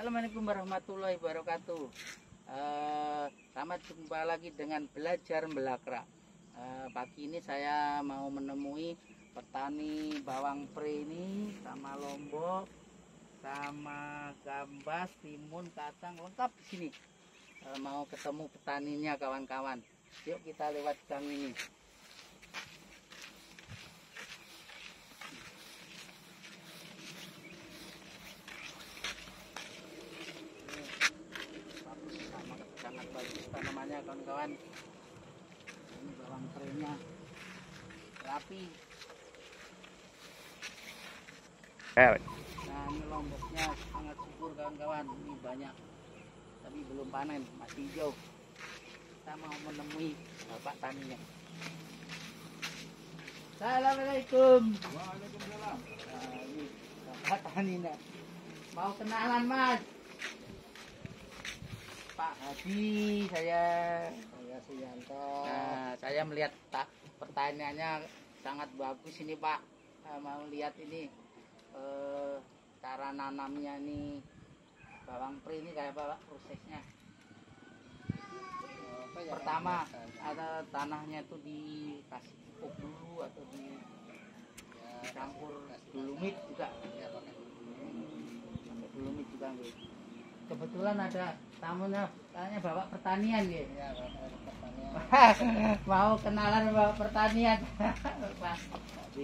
Assalamualaikum warahmatullahi wabarakatuh. Selamat jumpa lagi dengan belajar melakra. Pagi ini saya mau menemui petani bawang pre ini sama lombok, sama gambas, timun, kacang lengkap di sini. Mau ketemu petaninya kawan-kawan. Yuk kita lewat gang ini. Sangat bagus tanamannya kawan-kawan. Ini bawang prenya rapi. Nah ini lomboknya sangat subur kawan-kawan. Ini banyak tapi belum panen, masih hijau. Kita mau menemui bapak taninya. Assalamualaikum. Waalaikumsalam. Nah, ini bapak taninya. Mau kenalan mas? Pak Hadi, saya Suyanto. Nah, saya melihat pertanyaannya sangat bagus ini Pak. Mau lihat ini cara nanamnya nih bawang pre ini kayak apa Pak prosesnya? Pertama ada tanahnya itu dikasih pupuk dulu atau dicampur dolomit juga? Ya, pakai Pakai dolomit juga nggih. Kebetulan ada tamunya, kayaknya bapak pertanian ya. ya, pertanian. Mau kenalan bapak pertanian. Pak Hadi.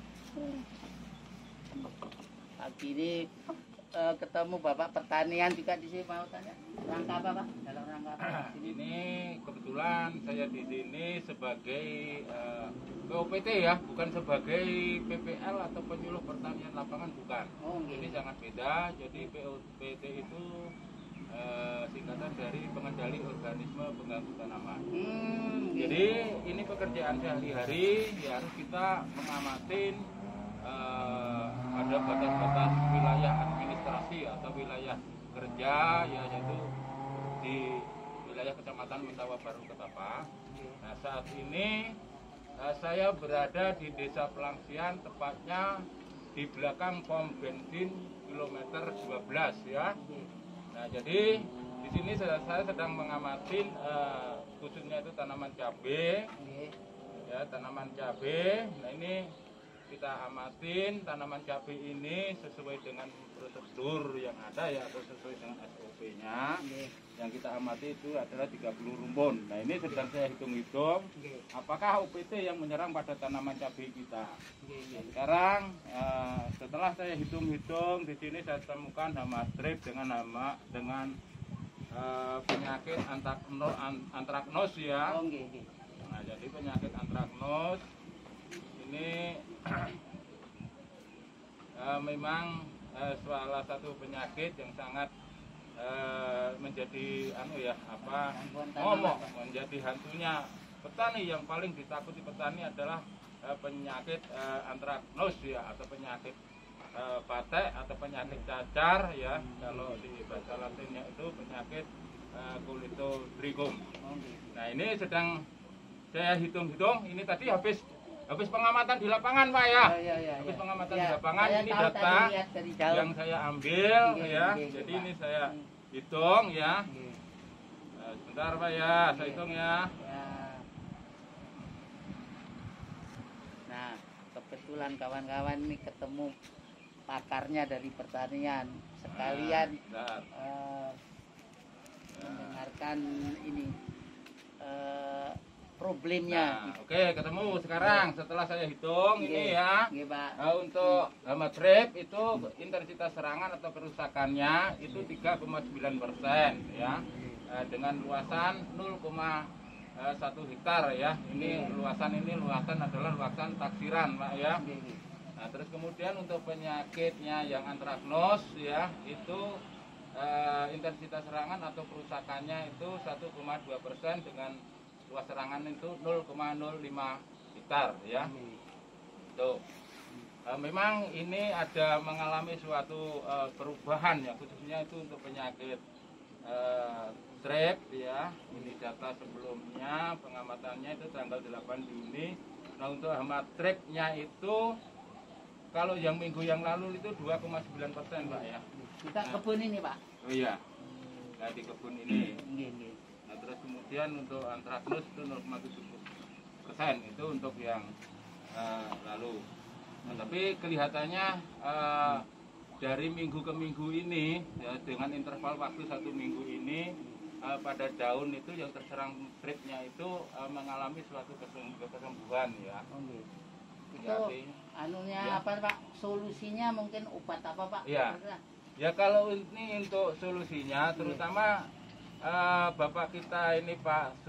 Pagi ini ketemu bapak pertanian juga di sini, mau tanya rangka apa Pak? Dalam rangka apa? Ini kebetulan saya di sini sebagai POPT ya, bukan sebagai PPL atau penyuluh pertanian lapangan, bukan. Oh, Ini gitu. sangat beda. Jadi POPT itu singkatan dari pengendali organisme pengganggu tanaman. Gitu. Jadi ini pekerjaan sehari-hari ya, harus kita mengamati ada batas-batas wilayah administrasi atau wilayah kerja ya, yaitu di wilayah Kecamatan Mentawa Baru Ketapang. Nah saat ini saya berada di Desa Pelangsian, tepatnya di belakang pom bensin kilometer 12 ya. Nah jadi di sini saya sedang mengamati khususnya itu tanaman cabai ya, tanaman cabai. Nah ini kita amatin tanaman cabai ini sesuai dengan prosedur yang ada ya, atau sesuai dengan SOP-nya. Yang kita amati itu adalah 30 rumpun. Nah ini sedang saya hitung-hitung apakah OPT yang menyerang pada tanaman cabai kita. Nah, sekarang setelah saya hitung-hitung, di sini saya temukan hama strip dengan penyakit antraknos ya. Nah jadi penyakit antraknos ini memang salah satu penyakit yang sangat menjadi menjadi hantunya petani. Yang paling ditakuti petani adalah penyakit antraknos ya, atau penyakit batek atau penyakit cacar ya. Kalau di bahasa Latinnya itu penyakit Colitodricum. Nah ini sedang saya hitung-hitung, ini tadi habis pengamatan di lapangan Pak ya. Habis pengamatan di lapangan, ini data yang saya ambil ya. Jadi ini saya hitung ya. Sebentar Pak ya, saya hitung ya. Nah kebetulan kawan-kawan ini ketemu pakarnya dari pertanian, sekalian mendengarkan ini problemnya. Nah, oke, ketemu sekarang setelah saya hitung ini ya. Pak. Untuk hama trip itu intensitas serangan atau kerusakannya itu 3,9% ya. Dengan luasan 0,1 hektar ya. Ini luasan adalah luasan taksiran Pak ya. Nah, terus kemudian untuk penyakitnya yang antraknos ya, itu intensitas serangan atau kerusakannya itu 1,2% dengan luas serangan itu 0,05 hektar ya. Tuh. Memang ini ada mengalami suatu perubahan ya, khususnya itu untuk penyakit strep ya. Ini data sebelumnya pengamatannya itu tanggal 8 Juni. Nah untuk hama strepnya itu kalau yang minggu yang lalu itu 2,9% Pak ya. Kita kebun ini, Pak. Oh iya. Nah, di kebun ini. Nggih. Nah, terus kemudian untuk antraknus itu 0,7% itu untuk yang lalu. Nah, tapi kelihatannya dari minggu ke minggu ini ya, dengan interval waktu 1 minggu ini pada daun itu yang terserang tripnya itu mengalami suatu kesembuhan ya. Nggih. Itu Jadi, anunya ya. apa, Pak? Solusinya mungkin obat apa, Pak? Iya. Ya kalau ini untuk solusinya terutama Bapak kita ini Pak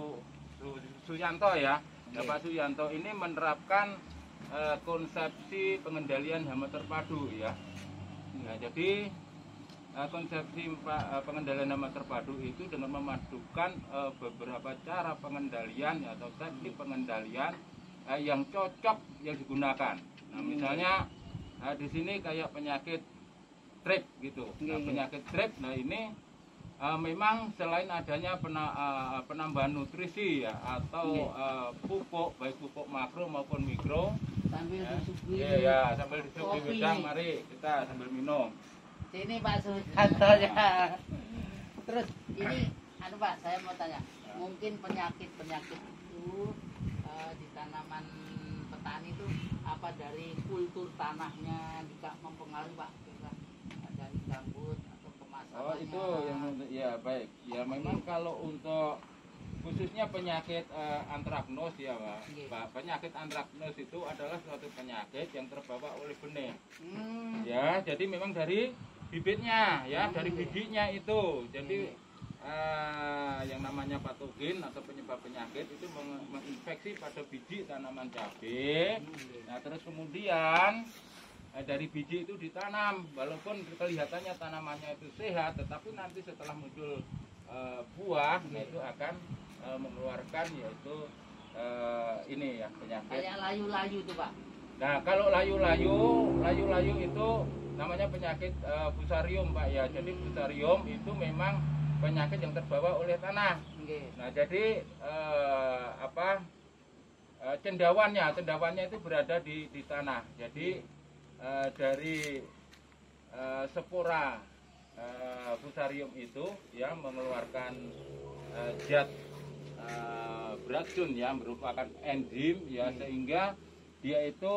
Suyanto ya. Bapak Suyanto ini menerapkan konsepsi pengendalian hama terpadu ya. Nah, jadi konsepsi pengendalian hama terpadu itu dengan memadukan beberapa cara pengendalian atau teknik pengendalian yang cocok yang digunakan. Nah, misalnya di sini kayak penyakit trip gitu. Nah, penyakit trip, nah ini memang selain adanya penambahan nutrisi ya atau pupuk baik pupuk makro maupun mikro Sambil disuguhi. ya sambil disuguhi wedang, mari kita sambil minum. Sini Pak Sujanto ya. Terus ini Pak, saya mau tanya, mungkin penyakit-penyakit itu di tanaman petani itu apa dari kultur tanahnya juga mempengaruhi, Pak? Dari gambut atau pemasarannya. Oh, itu yang ya baik. Ya memang kalau untuk khususnya penyakit antraknus ya Pak. Penyakit antraknus itu adalah suatu penyakit yang terbawa oleh benih. Ya, jadi memang dari bibitnya ya, dari bijinya itu. Jadi yang namanya patogen atau penyebab penyakit itu menginfeksi pada biji tanaman cabai. Nah, terus kemudian dari biji itu ditanam, walaupun kelihatannya tanamannya itu sehat, tetapi nanti setelah muncul buah, nah itu akan mengeluarkan yaitu ini ya penyakit. Kayak layu-layu tuh Pak. Nah kalau layu-layu itu namanya penyakit fusarium Pak ya. Jadi fusarium itu memang penyakit yang terbawa oleh tanah. Nah jadi cendawannya itu berada di tanah. Jadi dari spora fusarium itu ya mengeluarkan zat beracun ya, merupakan enzim ya, sehingga dia itu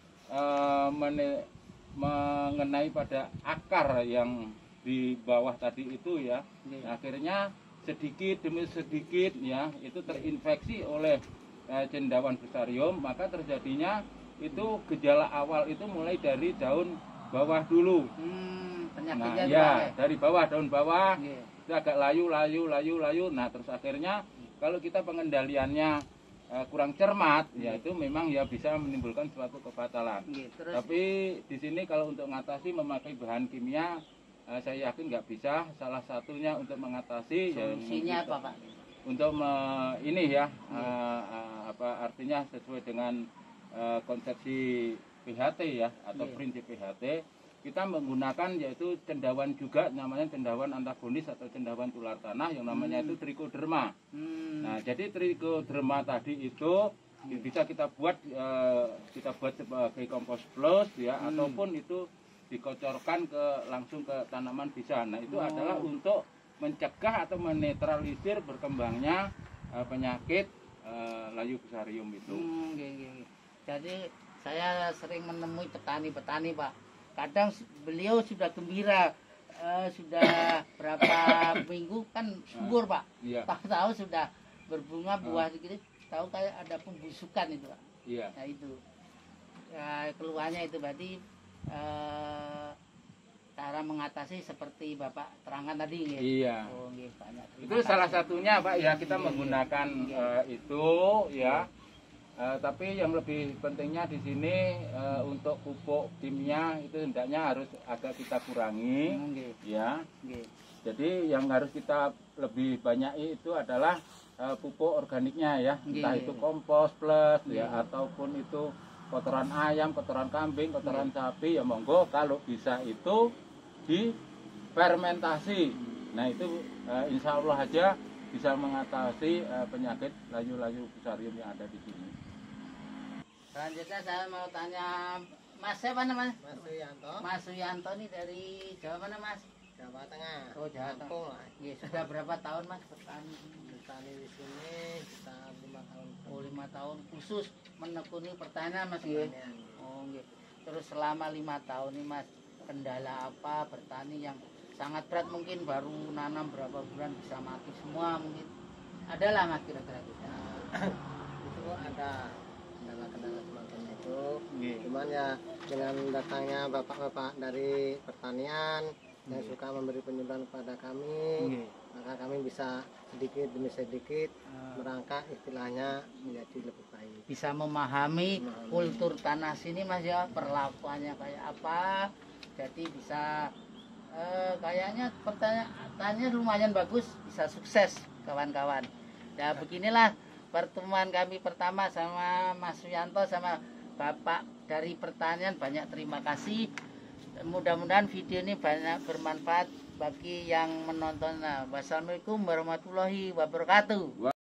mengenai pada akar yang di bawah tadi itu ya. Akhirnya sedikit demi sedikit ya itu terinfeksi oleh cendawan fusarium, maka terjadinya itu gejala awal itu mulai dari daun bawah dulu. Nah, ya dari bawah, daun bawah itu agak layu. Nah terus akhirnya kalau kita pengendaliannya kurang cermat, ya itu memang ya bisa menimbulkan suatu kefatalan. Tapi di sini kalau untuk mengatasi memakai bahan kimia, saya yakin nggak bisa. Salah satunya untuk mengatasi solusinya apa Pak? Untuk ini ya artinya sesuai dengan konsepsi PHT ya atau prinsip PHT, kita menggunakan yaitu cendawan juga, namanya cendawan antagonis atau cendawan tular tanah yang namanya itu trichoderma. Nah jadi trichoderma tadi itu bisa kita buat sebagai kompos plus ya, ataupun itu dikocorkan langsung ke tanaman bisa. Nah itu adalah untuk mencegah atau menetralisir berkembangnya penyakit layu fusarium itu. Jadi saya sering menemui petani-petani Pak. Kadang beliau sudah gembira, sudah berapa minggu kan subur Pak. Tahu-tahu sudah berbunga buah sedikit, tahu kayak ada pembusukan itu Pak. Nah itu keluarnya itu berarti cara mengatasi seperti Bapak terangkan tadi. Iya. Banyak. Itu salah satunya Pak ya, kita menggunakan itu ya. Tapi yang lebih pentingnya di sini untuk pupuk kimia itu hendaknya harus agak kita kurangi, ya. Jadi yang harus kita lebih banyak itu adalah pupuk organiknya ya, entah itu kompos plus ya, ataupun itu kotoran ayam, kotoran kambing, kotoran sapi ya monggo. Kalau bisa itu difermentasi. Nah itu insya Allah aja bisa mengatasi penyakit layu-layu fusarium yang ada di sini. Selanjutnya saya mau tanya Mas siapa namanya? Mas Suyanto, Mas Suyanto nih dari Jawa mana Mas? Jawa Tengah. Oh Jawa Tengah. Lampung lah. Iya, sudah berapa tahun Mas bertani? Bertani di sini kita 5 tahun. Oh 5 tahun khusus menekuni pertanian Mas ya? Pertanian. Oh iya. Terus selama 5 tahun nih Mas, kendala apa bertani yang sangat berat, mungkin baru nanam berapa bulan bisa mati semua mungkin? Ada lah Mas kira-kira gitu. Itu ada kendala-kendala semacam itu. Iya. Cuman ya dengan datangnya bapak-bapak dari pertanian yang suka memberi penyuluhan kepada kami, maka kami bisa sedikit demi sedikit merangkak istilahnya menjadi lebih baik. Bisa memahami kultur tanah sini Mas ya, perlakuannya kayak apa. Jadi bisa kayaknya pertanyaannya lumayan bagus, bisa sukses kawan-kawan. Nah beginilah pertemuan kami pertama sama Mas Suyanto sama Bapak dari pertanian. Banyak terima kasih. Mudah-mudahan video ini banyak bermanfaat bagi yang menonton. Wassalamualaikum warahmatullahi wabarakatuh.